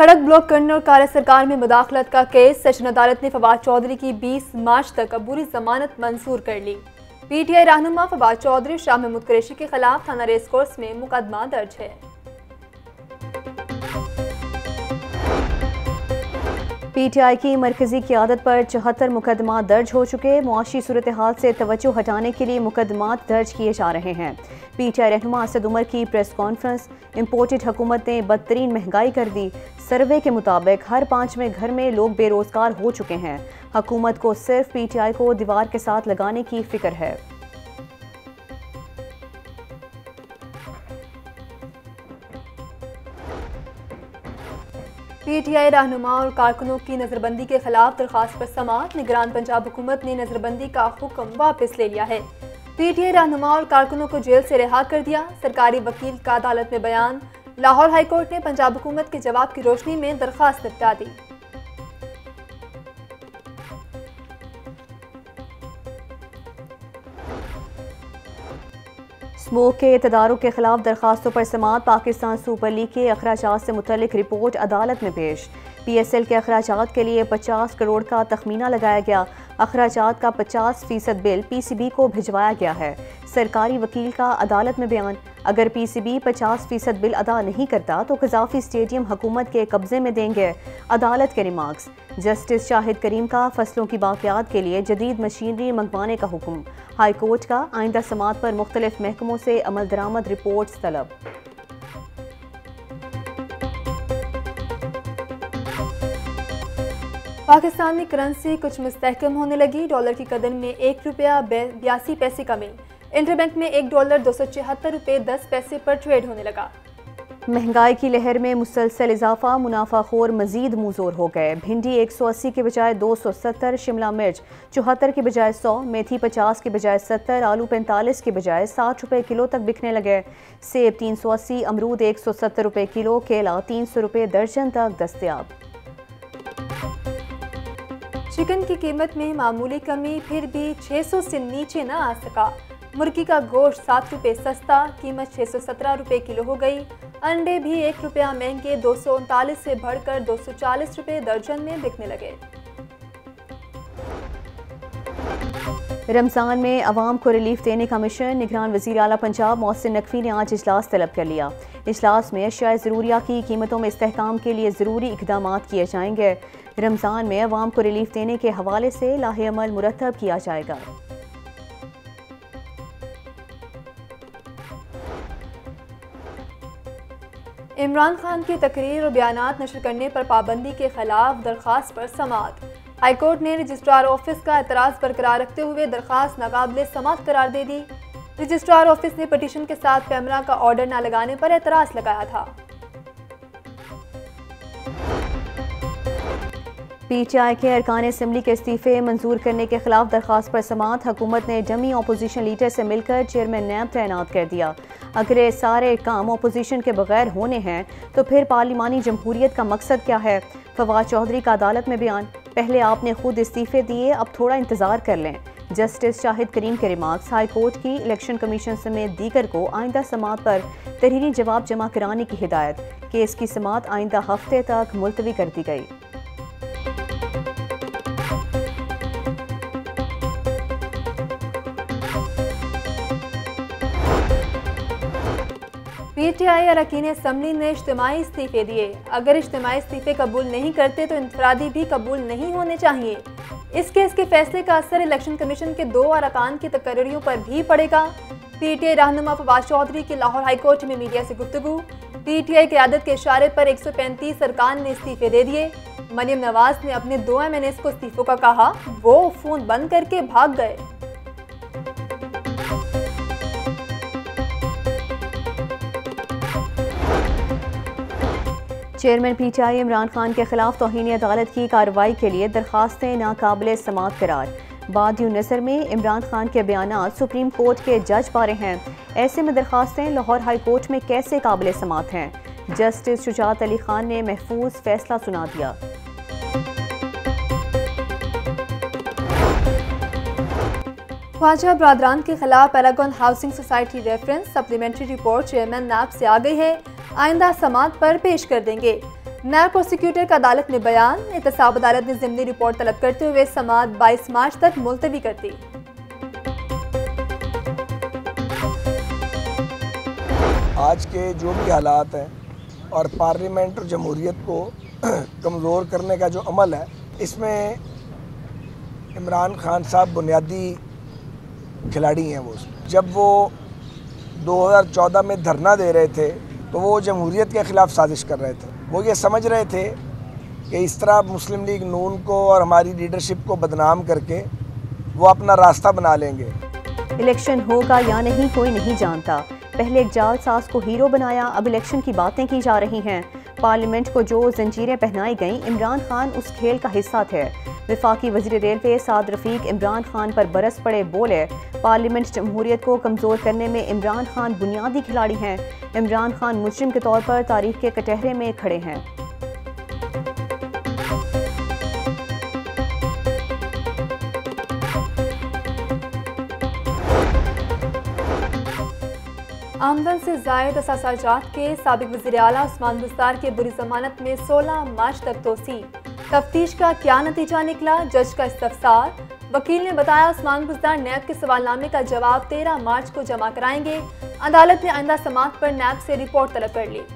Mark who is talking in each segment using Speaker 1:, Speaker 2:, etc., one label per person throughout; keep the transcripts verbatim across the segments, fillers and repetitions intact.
Speaker 1: सड़क ब्लॉक करने और कार्य सरकार में मुदाखलत का केस। सेशन अदालत ने फवाद चौधरी की बीस मार्च तक अबूरी जमानत मंजूर कर ली। पीटीआई रहनुमा फवाद चौधरी शाह महमूद कुरैशी के खिलाफ थाना रेस कोर्स में मुकदमा दर्ज है।
Speaker 2: पीटीआई की मरकजी क़यादत पर चौहत्तर मुकदमा दर्ज हो चुके। मुआशी सूरत हाल से तवज्जो हटाने के लिए मुकदमा दर्ज किए जा रहे हैं। पीटीआई रहनुमा असद उमर की प्रेस कॉन्फ्रेंस। इम्पोर्टेड हुकूमत ने बदतरीन महंगाई कर दी। सर्वे के मुताबिक हर पांचवें घर में लोग बेरोजगार हो चुके हैं। हुकूमत को सिर्फ पीटीआई को दीवार के साथ लगाने की फिक्र है।
Speaker 1: पीटीआई रहनुमा और कारकुनों की नजरबंदी के खिलाफ दरखास्त पर समाअत। निगरान पंजाब हुकूमत ने नजरबंदी का हुक्म वापस ले लिया है। पीटीआई रहनुमा और कारकुनों को जेल से रिहा कर दिया। सरकारी वकील का अदालत में बयान। लाहौर हाईकोर्ट ने पंजाब हुकूमत के जवाब की रोशनी में दरखास्त निपटा दी।
Speaker 2: स्मोक के तदारुक के खिलाफ दरखास्तों पर समाअत। पाकिस्तान सुपर लीग के अखराजात से मुतल्लिक रिपोर्ट अदालत में पेश। पी एस एल के अखराजात के लिए पचास करोड़ का तखमीना लगाया गया। अखराजात का पचास फीसद बिल पी सी बी को भिजवाया गया है। सरकारी वकील का अदालत में बयान। अगर पी सी बी पचास फीसद बिल अदा नहीं करता तो कजाफी स्टेडियम हुकूमत के कब्जे में देंगे। अदालत के रिमार्क्स। जस्टिस शाहिद करीम का फसलों की बाकियात के लिए जदीद मशीनरी मंगवाने का हुक्म। हाई कोर्ट का आइंदा समाअत पर मुख्तलिफ महकमों से अमल दरामद रिपोर्ट्स तलब।
Speaker 1: पाकिस्तान में करेंसी कुछ मुस्तहकम होने लगी। डॉलर की कदर में एक रुपया बयासी पैसे कमी। इंटरबैंक में एक डॉलर दो सौ छिहत्तर रुपये दस पैसे पर ट्रेड होने लगा।
Speaker 2: महंगाई की लहर में मुसलसल इजाफा। मुनाफाखोर मजीद मुंहजोर हो गए। भिंडी एक सौ अस्सी के बजाय दो सौ सत्तर, शिमला मिर्च चौहत्तर के बजाय सौ, मेथी पचास के बजाय सत्तर, आलू पैंतालीस के बजाय साठ रुपये किलो तक बिकने लगे। सेब तीन सौ अस्सी, अमरूद एक सौ सत्तर रुपये किलो, केला तीन सौ रुपये दर्जन तक दस्तयाब।
Speaker 1: चिकन की कीमत में मामूली कमी, फिर भी छह सौ से नीचे न आ सका। मुर्गी का गोश्त सात रुपये सस्ता, कीमत छह सौ सत्रह रुपये किलो हो गई। अंडे भी एक रुपया महंगे, दो सौ उनतालीस से बढ़कर दो सौ चालीस रुपये दर्जन में बिकने लगे।
Speaker 2: रमजान में अवाम को रिलीफ देने का मिशन। निगरान वज़ीर आला पंजाब मोहसिन नकवी ने आज इजलास तलब कर लिया। इजलास में अशिया ज़रूरिया की कीमतों में इस्तेहकाम के लिए ज़रूरी इक़दाम किए जाएंगे। रमजान में अवाम को रिलीफ देने के हवाले से लाहे अमल मुरतब किया जाएगा।
Speaker 1: इमरान खान की तकरीर और बयानात नशर करने पर पाबंदी के खिलाफ दरखास्त पर समाअत। हाईकोर्ट ने रजिस्ट्रार ऑफिस का एतराज़ बरकरार रखते हुए दरखास्त नाकाबिले समाअत करार दे दी। रजिस्ट्रार ऑफिस ने पटिशन के साथ पैमरा का ऑर्डर न लगाने पर एतराज़ लगाया था।
Speaker 2: पीटीआई के अरकान असम्बली के इस्तीफे मंजूर करने के खिलाफ दरखास्त पर समाअत। हुकूमत ने डमी अपोजिशन लीडर से मिलकर चेयरमैन नैब तैनात कर दिया। अगर ये सारे काम अपोजिशन के बगैर होने हैं तो फिर पार्लिमानी जमहूरियत का मकसद क्या है। फवाद चौधरी का अदालत में बयान। पहले आपने खुद इस्तीफे दिए, अब थोड़ा इंतजार कर लें। जस्टिस शाहिद करीम के रिमार्क्स। हाई कोर्ट की इलेक्शन कमीशन समेत दीगर को आइंदा समाअत पर तहरीरी जवाब जमा कराने की हिदायत। केस की समाअत आइंदा हफ्ते तक मुलतवी कर दी गई।
Speaker 1: पीटीआई अरकान असम्बली ने इज्तिमाई इस्तीफे दिए। अगर इज्तिमाई इस्तीफे कबूल नहीं करते तो इंफरादी भी कबूल नहीं होने चाहिए। इस केस के फैसले का असर इलेक्शन कमीशन के दो अरकान की तकरीरों पर भी पड़ेगा। पीटीआई रहनुमा फवाद चौधरी की लाहौर हाईकोर्ट में मीडिया से गुफ्तगू। पीटीआई क़यादत के इशारे पर एक सौ पैंतीस अरकान ने इस्तीफे दे दिए। मरियम नवाज ने अपने दो एम एन एस को इस्तीफों का कहा, वो फोन बंद करके भाग गए।
Speaker 2: चेयरमैन पीटीआई इमरान खान के खिलाफ तौहीन अदालत की कार्रवाई के लिए दरखास्तें नाकाबिले समाअत करार। बादियों नज़र में इमरान खान के बयानात सुप्रीम कोर्ट के जज पारे हैं। ऐसे में दरखास्तें लाहौर हाई कोर्ट में कैसे काबिले समाअत हैं। जस्टिस शुजात अली खान ने महफूज फैसला सुना दिया।
Speaker 1: ख्वाजा बरादरान के खिलाफ Paragon housing society reference supplementary report chairman NAB से आ गई है। आइंदा समाअत पर पेश कर देंगे। नायब प्रोसिक्यूटर का अदालत में बयान। एहतसाब अदालत ने ज़िमनी रिपोर्ट तलब करते हुए समाअत बाईस मार्च तक मुलतवी कर दी।
Speaker 3: आज के जो भी हालात हैं और पार्लियामेंट और जमहूरियत को कमज़ोर करने का जो अमल है, इसमें इमरान खान साहब बुनियादी खिलाड़ी हैं। वो जब वो दो हज़ार चौदह में धरना दे रहे थे तो वो जमहूरियत के ख़िलाफ़ साजिश कर रहे थे। वो ये समझ रहे थे कि इस तरह मुस्लिम लीग नून को और हमारी लीडरशिप को बदनाम करके वो अपना रास्ता बना लेंगे।
Speaker 2: इलेक्शन होगा या नहीं कोई नहीं जानता। पहले एक जालसाज को हीरो बनाया, अब इलेक्शन की बातें की जा रही हैं। पार्लियामेंट को जो जंजीरें पहनाई गईं, इमरान खान उस खेल का हिस्सा थे। वफाकी वज़ीर रेलवे साद रफ़ीक इमरान खान पर बरस पड़े, बोले पार्लियामेंट जमहूरियत को कमज़ोर करने में इमरान खान बुनियादी खिलाड़ी हैं। इमरान खान मुजरिम के तौर पर तारीख के कटहरे में खड़े हैं।
Speaker 1: आमदन से ज़ायद असासाजात के साबिक वज़ीर आला उस्मान बुज़दार के बुरी जमानत में सोलह मार्च तक तोसी। तफ्तीश का क्या नतीजा निकला, जज का इस्तफसार। वकील ने बताया उस्मान बुज़दार नैब के सवालनामे का जवाब तेरह मार्च को जमा कराएंगे। अदालत ने आइंदा समाअत पर नैब से रिपोर्ट तलब कर ली।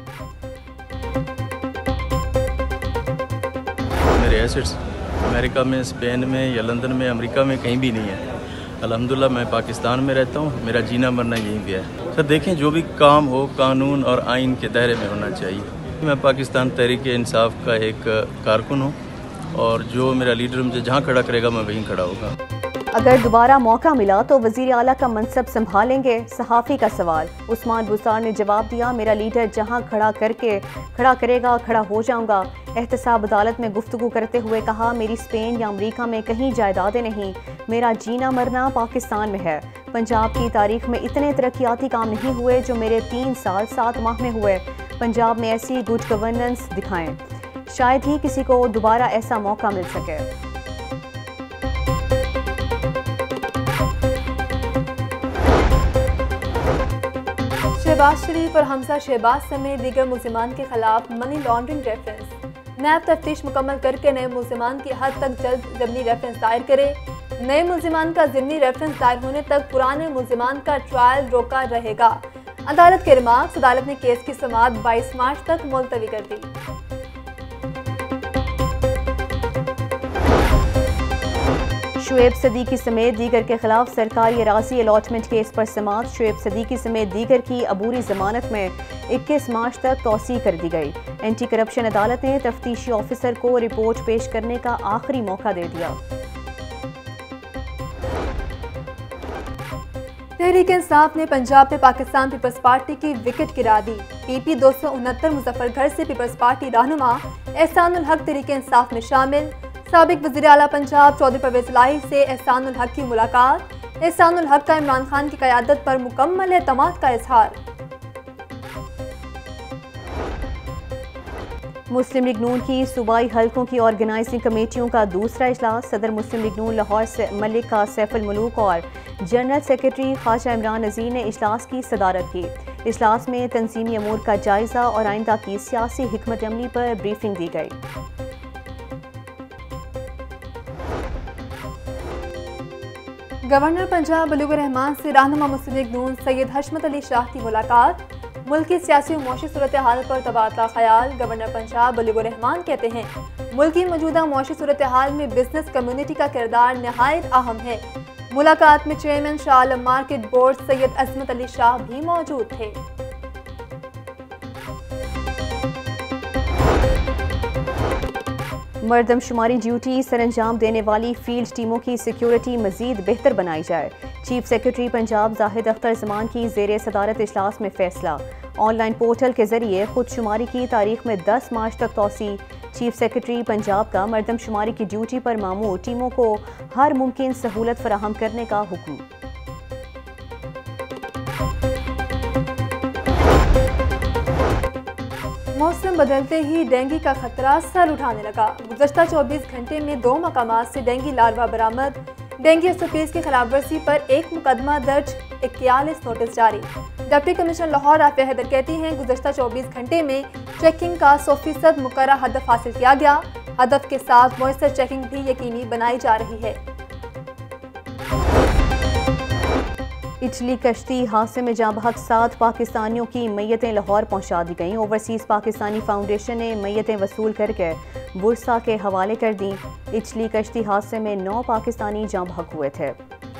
Speaker 4: मेरे एसेट्स अमेरिका में, स्पेन में या लंदन में, अमेरिका में कहीं भी नहीं है। अल्हम्दुलिल्लाह मैं पाकिस्तान में रहता हूँ, मेरा जीना मरना यहीं पे है। सर देखें, जो भी काम हो कानून और आइन के दायरे में होना चाहिए। मैं पाकिस्तान तहरीक इंसाफ का एक कारकुन हूँ और जो मेरा लीडर मुझे जहाँ खड़ा करेगा मैं वहीं खड़ा होगा।
Speaker 2: अगर दोबारा मौका मिला तो वज़ीर आला का मनसब संभालेंगे? सहाफ़ी का सवाल। उस्मान बुज़दार ने जवाब दिया, मेरा लीडर जहां खड़ा करके खड़ा करेगा खड़ा हो जाऊंगा। एहतसाब अदालत में गुफ्तगू करते हुए कहा, मेरी स्पेन या अमेरिका में कहीं जायदादें नहीं, मेरा जीना मरना पाकिस्तान में है। पंजाब की तारीख में इतने तरक्याती काम नहीं हुए जो मेरे तीन साल सात माह में हुए। पंजाब में ऐसी गुड गवर्नेंस दिखाएं, शायद ही किसी को दोबारा ऐसा मौका मिल सके।
Speaker 1: शहबाज शरीफ और हमजा शहबाज समेत दीगर मुल्जिमान के खिलाफ मनी लॉन्ड्रिंग रेफरेंस। नैब तफ्तीश मुकम्मल करके नए मुल्जिमान की हद तक जल्द ज़िमनी रेफरेंस दायर करे। नए मुल्जिमान का ज़िमनी रेफरेंस दायर होने तक पुराने मुल्जिमान का ट्रायल रोका रहेगा। अदालत के रिमार्क्स। अदालत ने केस की समाअत बाईस मार्च तक मुलतवी कर दी।
Speaker 2: शुएब सदीकी समेत दीगर के खिलाफ सरकारी अराजी अलॉटमेंट केस पर समाअत। शुएब सदीकी समेत दीगर की अबूरी जमानत में इक्कीस मार्च तक तौसी कर दी गई। एंटी करप्शन अदालत ने तफ्तीशी ऑफिसर को रिपोर्ट पेश करने का आखिरी मौका दे दिया।
Speaker 1: तहरीक इंसाफ ने पंजाब में पाकिस्तान पीपल्स पार्टी की विकेट गिरा दी। पीपी दो सौ उनहत्तर मुजफ्फरगढ़ से पीपल्स पार्टी रहनुमा एहसानुल हक तहरीक इंसाफ में शामिल। साबिक वज़ीर आला पंजाब चौधरी परवेज़ इलाही से एहसानुल हक की मुलाकात। एहसानुल हक का इमरान खान की क़यादत पर मुकम्मल एतमाद का इजहार।
Speaker 2: मुस्लिम लीग नून की सूबाई हलकों की ऑर्गेनाइजिंग कमेटियों का दूसरा इजलास। सदर मुस्लिम लीग नून लाहौर से मलिक का सैफुल मुलूक और जनरल सेक्रेटरी ख्वाजा इमरान नज़ीर ने इजलास की सदारत की। इजलास में तंजीमी अमूर का जायजा और आइंदा की सियासी हिकमत अमली पर ब्रीफिंग दी गई।
Speaker 1: गवर्नर पंजाब बलूग रहमान से रहनुमा मुस्लिम लीग नून सैयद हशमत अली शाह की मुलाकात। मुल्क की सियासी और मौशी सूरत हाल पर तबादला ख्याल। गवर्नर पंजाब बलूग रहमान कहते हैं, मुल्क की मौजूदा मौशी सूरत हाल में बिजनेस कम्युनिटी का किरदार नहायत अहम है। मुलाकात में chairman Shah Alam market board Syed Azmat Ali Shah भी मौजूद थे।
Speaker 2: मरदमशुमारी ड्यूटी सरंजाम देने वाली फील्ड टीमों की सिक्योरिटी मजीद बेहतर बनाई जाए। चीफ सेक्रेटरी पंजाब जाहिद अख्तर जमान की ज़ेरे सदारत इजलास में फैसला। ऑनलाइन पोर्टल के जरिए खुदशुमारी की तारीख में दस मार्च तक तौसी। चीफ सेक्रेटरी पंजाब का मरदमशुमारी की ड्यूटी पर मामूर टीमों को हर मुमकिन सहूलत फराहम करने का हुक्म।
Speaker 1: मौसम बदलते ही डेंगू का खतरा सर उठाने लगा। गुज़श्ता चौबीस घंटे में दो मकामात से डेंगू लार्वा बरामद। डेंगू एस ओ पीज़ की खिलाफ वर्जी पर एक मुकदमा दर्ज, इक्यालीस नोटिस जारी। डिप्टी कमिश्नर लाहौर आफिया हैदर कहती हैं, गुज़श्ता चौबीस घंटे में चेकिंग का सौ फीसद मुकर्रर हदफ हासिल किया गया। हदफ के साथ मुयस्सर चेकिंग भी यकीनी बनाई जा रही है।
Speaker 2: इटली कश्ती हादसे में जाँ बहक सात पाकिस्तानियों की मैयतें लाहौर पहुंचा दी गईं। ओवरसीज़ पाकिस्तानी फाउंडेशन ने मैयतें वसूल करके बुरसा के हवाले कर दी। इटली कश्ती हादसे में नौ पाकिस्तानी जाँ बहक हुए थे।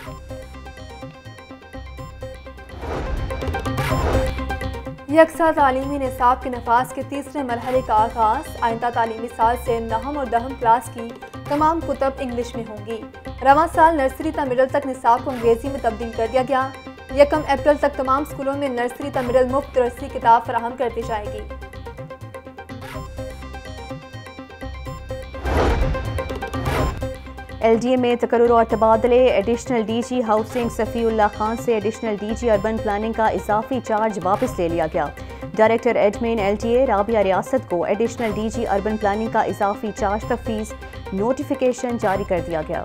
Speaker 1: यकसा तालीमी निसाब के नफाज के तीसरे मरहले का आगाज़। आइंदा तालीमी साल से नहम और दहम क्लास की तमाम कुतब इंग्लिश में होंगी। रवां साल नर्सरी ता मिडल तक निसाब को अंग्रेज़ी में तब्दील कर दिया गया। यकम अप्रैल तक तमाम स्कूलों में नर्सरी ता मिडल मुफ्त दरसी किताब फराहम कर दी जाएगी।
Speaker 2: एल डी ए में तकर्रुर और तबादले। Additional D G housing Safiullah Khan से additional D G urban planning का इजाफी चार्ज वापस ले लिया गया। Director admin L T A Rabia Riasat को additional D G urban planning का इजाफी चार्ज तफवीज़ नोटिफिकेशन जारी कर दिया गया।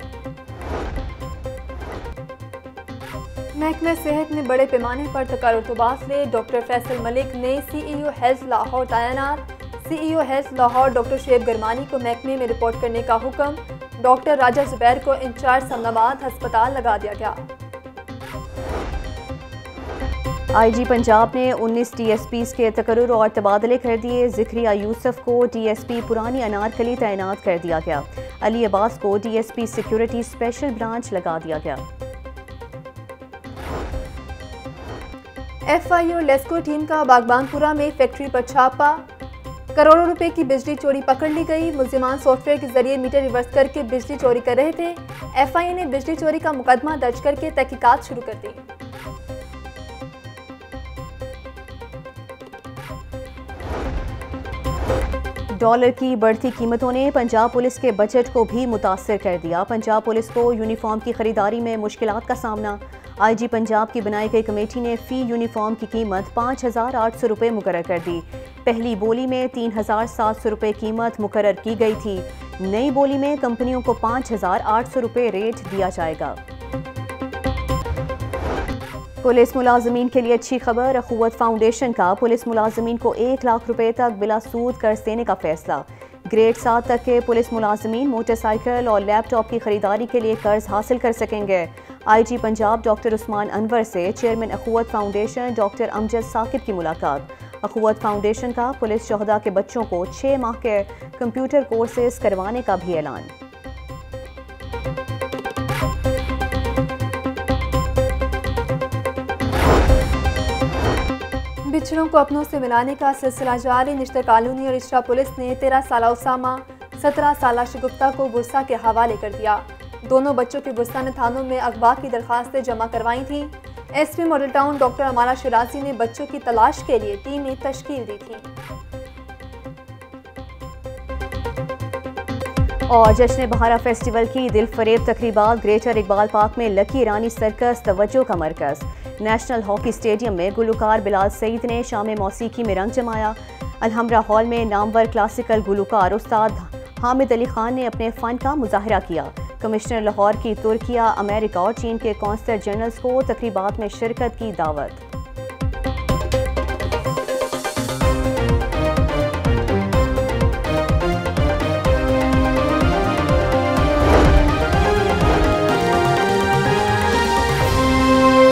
Speaker 1: महकमा सेहत में बड़े पैमाने पर तकर्रुर तबादले। डॉक्टर फैसल मलिक ने सी ई ओ हेल्थ लाहौर तैनात। C E O health Lahore doctor Shoaib Garmani को महकमे में रिपोर्ट करने का हुक्म। डॉक्टर राजा जुबैर को इंचार्ज समनाबाद हस्पताल लगा दिया गया।
Speaker 2: आई जी पंजाब ने उन्नीस डी एस पीज़ के तकर्रुर और तबादले कर दिए। ज़िक्रिया यूसुफ को डी एस पी पुरानी अनारकली तैनात कर दिया गया। अली अब्बास को D S P security special branch लगा दिया गया।
Speaker 1: एफ आई और लेस्को टीम का बागबानपुरा में फैक्ट्री पर छापा। करोड़ों रुपए की बिजली चोरी पकड़ ली गई। मुल्जिमान सॉफ्टवेयर के जरिए मीटर रिवर्स करके बिजली चोरी कर रहे थे। एफ आई ए ने बिजली चोरी का मुकदमा दर्ज करके तहकीकात शुरू कर दी।
Speaker 2: डॉलर की बढ़ती कीमतों ने पंजाब पुलिस के बजट को भी मुतासर कर दिया। पंजाब पुलिस को यूनिफॉर्म की खरीदारी में मुश्किलात का सामना। आई जी पंजाब की बनाई गई कमेटी ने फ़ी यूनिफॉर्म की कीमत पाँच हज़ार आठ सौ रुपये मुकर्रर कर दी। पहली बोली में तीन हज़ार सात सौ रुपये कीमत मुकर्रर की गई थी। नई बोली में कंपनियों को पाँच हज़ार आठ सौ रुपये रेट दिया जाएगा। पुलिस मुलाजमीन के लिए अच्छी खबर। अखुवत फाउंडेशन का पुलिस मुलाजमीन को एक लाख रुपए तक बिला सूद कर्ज देने का फैसला। ग्रेड सात तक के पुलिस मुलाजमीन मोटरसाइकिल और लैपटॉप की खरीदारी के लिए कर्ज हासिल कर सकेंगे। I G Punjab doctor Usman Anwar से chairman Akhuwat foundation doctor Amjad Saqib की मुलाकात। अखुवत फाउंडेशन का पुलिस शहदा के बच्चों को छः माह के कंप्यूटर कोर्सेज करवाने का भी ऐलान।
Speaker 1: बिछड़ों को अपनों से मिलाने का सिलसिला जारी। निश्तर कॉलोनी और इशरा पुलिस ने तेरह साल उसामा सत्रह साल शगुफ्ता को बुरसा के हवाले कर दिया। दोनों बच्चों के बुरसा ने थानों में अगवा की दरखास्तें जमा करवाई थी। S P model town doctor Amara Shirazi ने बच्चों की तलाश के लिए टीमें तश्कील दी थी।
Speaker 2: और जश्न बहारा फेस्टिवल की दिल फरेब तकरीबात। ग्रेटर इकबाल पार्क में लकी रानी सर्कस तवज्जो का मरकज़। नेशनल हॉकी स्टेडियम में गुलकार बिलाल सईद ने शाम मौसीकी में रंग जमाया। अलहमरा हॉल में नामवर क्लासिकल गुलकार उस्ताद हामिद अली खान ने अपने फ़न का मुजाहरा किया। कमिश्नर लाहौर की तुर्किया, अमेरिका और चीन के कौंसलर जनरल्स को तकरीबात में शिरकत की दावत।